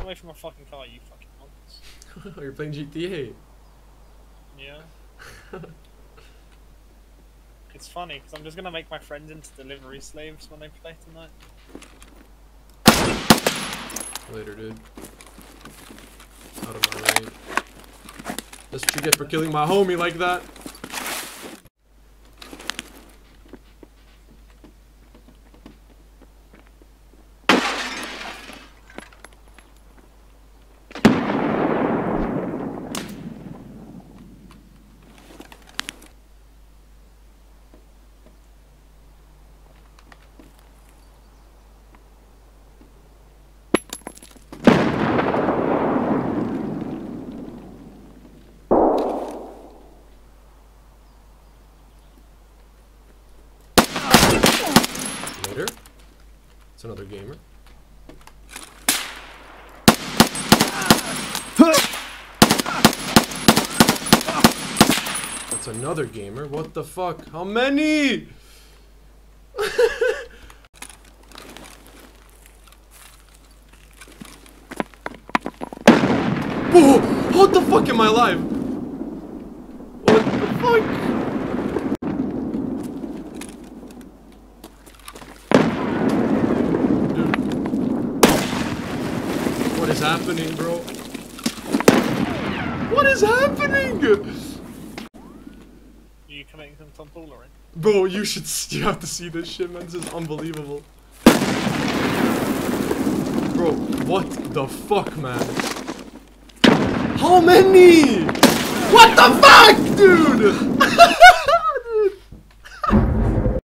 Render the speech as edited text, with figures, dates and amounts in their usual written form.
away from my fucking car, you fucking monks. You're playing GTA. Yeah. It's funny, because I'm just gonna make my friends into delivery slaves when they play tonight. Later, dude. Out of my range. That's what you get for killing my homie like that. Later. It's another gamer. That's another gamer. What the fuck? How many? Whoa! What the fuck am I alive? What the fuck? What is happening, bro? What is happening? Are you committing some tomfoolery? Bro, you have to see this shit, man. This is unbelievable. Bro, what the fuck, man? How many? What the fuck, dude?